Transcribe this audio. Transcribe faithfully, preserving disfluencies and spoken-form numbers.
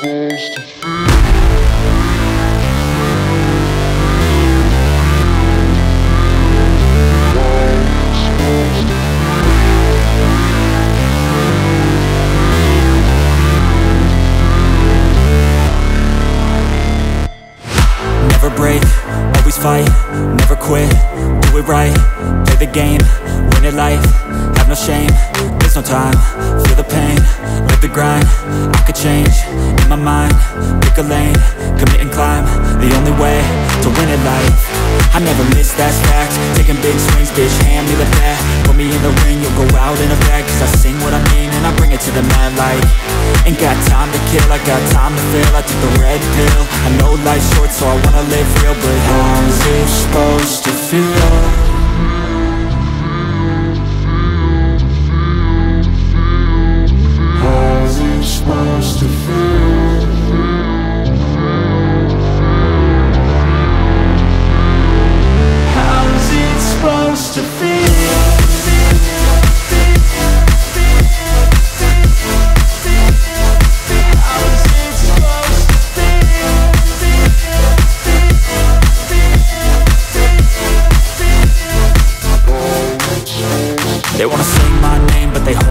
supposed to feel. Never break, always fight, never quit, do it right, play the game, win it life, have no shame, there's no time, feel the pain, live the grind, I could change, in my mind, pick a lane, commit and climb, the only way to win it life. I never miss, that's fact, taking big swings, bitch, hand me the bat, put me in the ring, you'll go out in a bag, cause I sing what I mean and I bring it to the mad light. Ain't got time to kill, I got time to feel, I took the red pill, I know life's short so I wanna live real, but how's it supposed to feel?